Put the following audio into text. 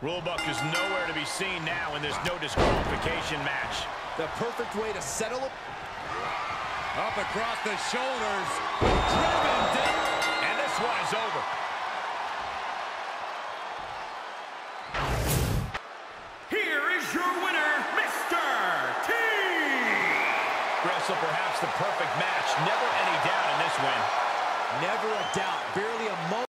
Rulebook is nowhere to be seen now in this no disqualification match. The perfect way to settle it. Up across the shoulders. Driven down. And this one is over. Here is your winner, Mr. T. Wrestle perhaps the perfect match. Never any doubt in this win. Never a doubt. Barely a moment.